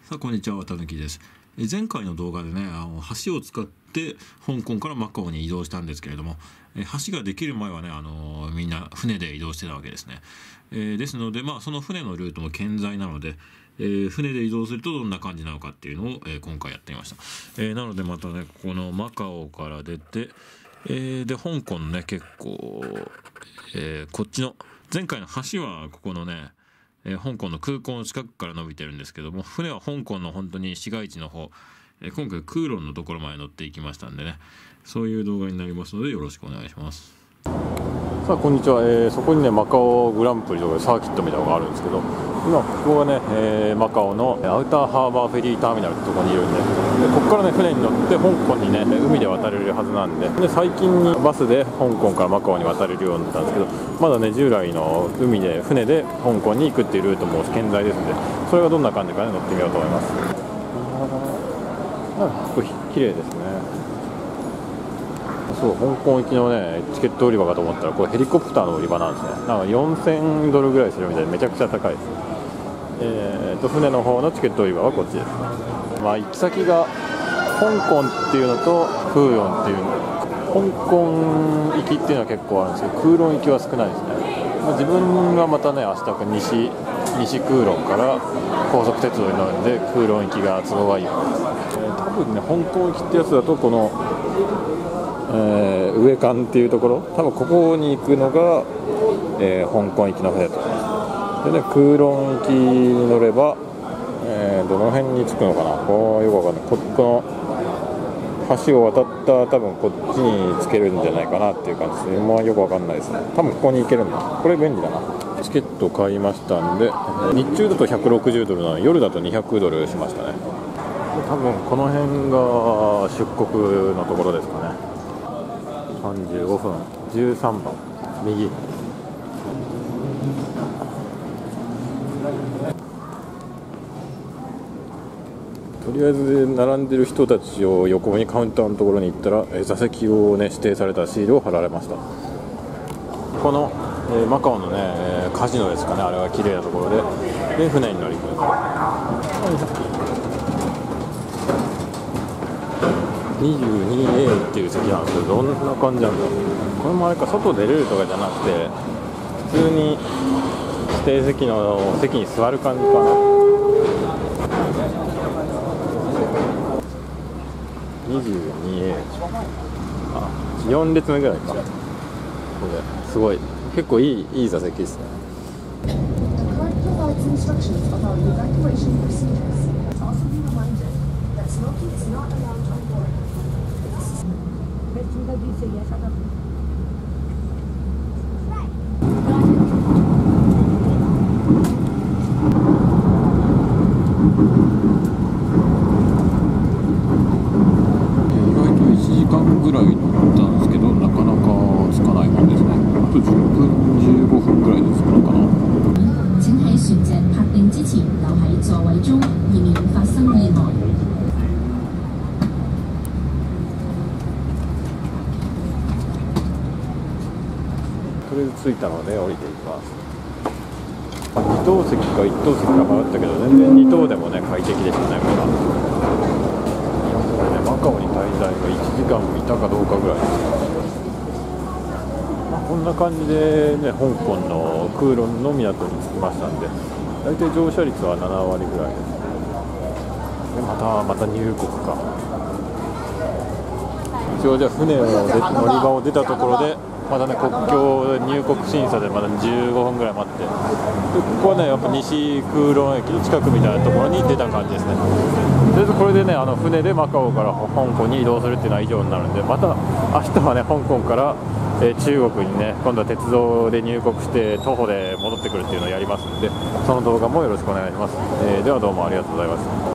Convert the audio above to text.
さあこんにちは、綿貫です。前回の動画でね、橋を使って香港からマカオに移動したんですけれども、橋ができる前はね、みんな船で移動してたわけですね。ですので、その船のルートも健在なので、船で移動するとどんな感じなのかっていうのを、今回やってみました。なのでまたね、ここのマカオから出て、で香港のね結構、こっちの前回の橋はここのね香港の空港の近くから伸びてるんですけども、船は香港の本当に市街地の方、今回空路のところまで乗っていきましたんでね、そういう動画になりますのでよろしくお願いします。 さあこんにちは、そこにねマカオグランプリとかサーキットみたいなのがあるんですけど、今ここがね、マカオのアウターハーバーフェリーターミナルってところにいるんで、ここからね船に乗って香港にね海で渡れるはずなんで、最近にバスで香港からマカオに渡れるようになったんですけど、まだね従来の海で船で香港に行くっていうルートも健在ですので、それがどんな感じかね乗ってみようと思います。ここ綺麗ですね。そう、香港行きのねチケット売り場かと思ったらこれヘリコプターの売り場なんですね。なんか4000ドルぐらいするみたいでめちゃくちゃ高いです。船の方のチケット売り場はこっちです。行き先が香港っていうのとフーヨンっていうの、香港行きっていうのは結構あるんですけど、空論行きは少ないですね。自分はまたね明日西空論から高速鉄道に乗るんで空論行きが都合がいいわけです。多分ね香港行きってやつだとこの上間っていうところ、多分ここに行くのが、香港行きの船だと思います。でね、空論行きに乗れば、どの辺に着くのかな、よくわかんない。この橋を渡った多分こっちに着けるんじゃないかなっていう感じですね。よくわかんないですね。多分ここに行けるんだ。これ便利だな。チケット買いましたんで、日中だと160ドルなので夜だと200ドルしましたね。多分この辺が出国のところですかね。35分13番右。とりあえず並んでる人たちを横にカウンターのところに行ったら、座席をね指定されたシールを貼られました。この、マカオのねカジノですかね、あれは綺麗なところで船に乗り込む。22A っていう席なんですけど、どんな感じなんだろう。これもあれか、外出れるとかじゃなくて普通に指定席の席に座る感じかな。22A、 4列目ぐらいか。これすごい結構いい座席ですね。1時間ぐらい乗ったんですけど、なかなか着かないもんですね。あと10分15分ぐらいで着くのかな。 請喺船隻泊定之前留喺座位中，以免發生意外。 とりあえず着いたので降りていきます。2等席か1等席か迷ったけど、全然2等でもね快適でしたね。これはマカオに滞在が1時間もいたかどうかぐらいです。こんな感じでね香港の空路の港に着きましたんで、大体乗車率は7割ぐらいです。でまた入国か。一応じゃあ船を乗り場を出たところでまたね国境入国審査でまだ15分ぐらい待って、でここはねやっぱ西空路駅の近くみたいなところに出た感じですね。とりあえずこれでね船でマカオから香港に移動するっていうのは以上になるんで、また明日はね香港から中国にね今度は鉄道で入国して徒歩で戻ってくるっていうのをやりますんで、その動画もよろしくお願いします。ではどうもありがとうございます。